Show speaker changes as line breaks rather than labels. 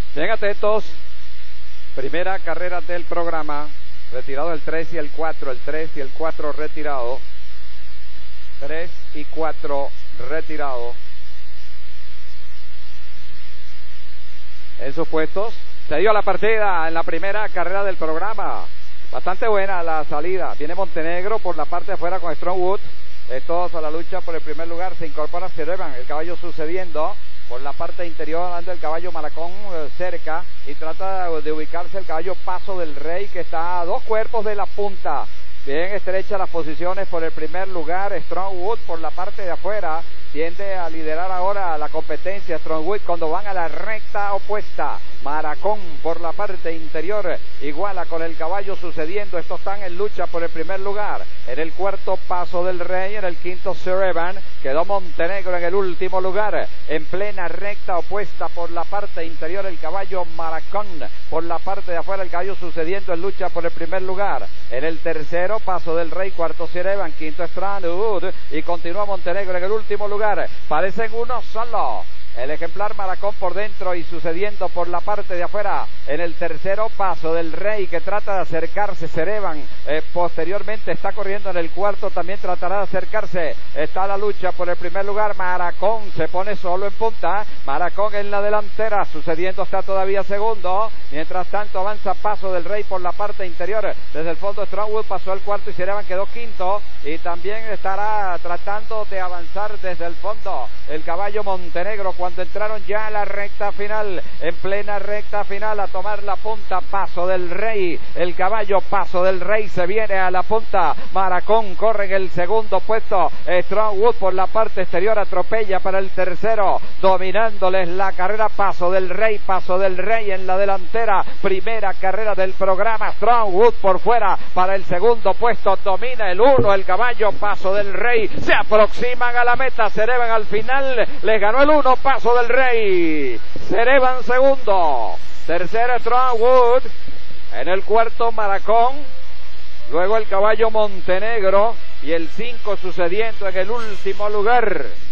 Bien atentos. Primera carrera del programa. Retirado el 3 y el 4. El 3 y el 4 retirado. 3 y 4 retirado. En sus puestos. Se dio la partida en la primera carrera del programa. Bastante buena la salida. Viene Montenegro por la parte de afuera con Strongwood. Todos a la lucha por el primer lugar. Se incorpora Cereban, el caballo sucediendo. Por la parte interior anda el caballo Maracón cerca y trata de ubicarse el caballo Paso del Rey, que está a 2 cuerpos de la punta. Bien estrecha las posiciones por el primer lugar. Strongwood por la parte de afuera tiende a liderar ahora la competencia. Strongwood cuando van a la recta opuesta. Maracón por la parte interior iguala con el caballo sucediendo. Estos están en lucha por el primer lugar. En el cuarto Paso del Rey, en el quinto Cereban. Quedó Montenegro en el último lugar. En plena recta opuesta por la parte interior el caballo Maracón. Por la parte de afuera el caballo sucediendo en lucha por el primer lugar. En el tercero Paso del Rey, cuarto Cereban, quinto Strongwood y continúa Montenegro en el último lugar. Parecen uno solo. El ejemplar Maracón por dentro y sucediendo por la parte de afuera. En el tercero Paso del Rey, que trata de acercarse. Cereban posteriormente está corriendo en el cuarto, también tratará de acercarse. Está la lucha por el primer lugar. Maracón se pone solo en punta. Maracón en la delantera, sucediendo está todavía segundo. Mientras tanto avanza Paso del Rey por la parte interior. Desde el fondo Strongwood pasó al cuarto y Cereban quedó quinto. Y también estará tratando de avanzar desde el fondo el caballo Montenegro cuando entraron ya a la recta final. En plena recta final a tomar la punta Paso del Rey. El caballo Paso del Rey se viene a la punta. Maracón corre en el segundo puesto. Strongwood por la parte exterior atropella para el tercero, dominándoles la carrera Paso del Rey. Paso del Rey en la delantera. Primera carrera del programa. Strongwood por fuera para el segundo puesto. Domina el 1 el caballo Paso del Rey. Se aproximan a la meta. Cereban al final. Les ganó el 1 Paso del Rey. Cereban segundo. Tercero Strongwood. En el cuarto Maracón. Luego el caballo Montenegro. Y el 5 sucediendo en el último lugar.